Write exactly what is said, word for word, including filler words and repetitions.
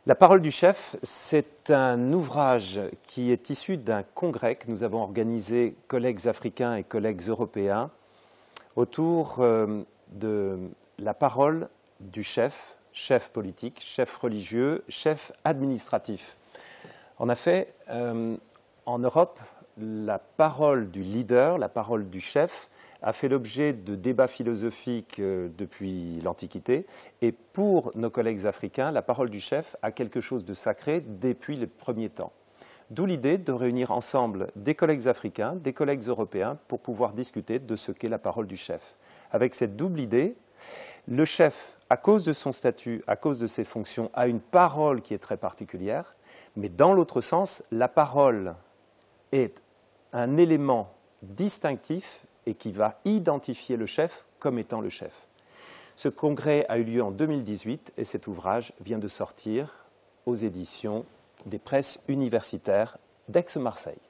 La parole du chef, c'est un ouvrage qui est issu d'un congrès que nous avons organisé, collègues africains et collègues européens, autour euh, de la parole du chef, chef politique, chef religieux, chef administratif. En effet, euh, en Europe, la parole du leader, la parole du chef, a fait l'objet de débats philosophiques depuis l'Antiquité. Et pour nos collègues africains, la parole du chef a quelque chose de sacré depuis les premiers temps. D'où l'idée de réunir ensemble des collègues africains, des collègues européens, pour pouvoir discuter de ce qu'est la parole du chef. Avec cette double idée, le chef, à cause de son statut, à cause de ses fonctions, a une parole qui est très particulière, mais dans l'autre sens, la parole est un élément distinctif et qui va identifier le chef comme étant le chef. Ce congrès a eu lieu en deux mille dix-huit et cet ouvrage vient de sortir aux éditions des presses universitaires d'Aix-Marseille.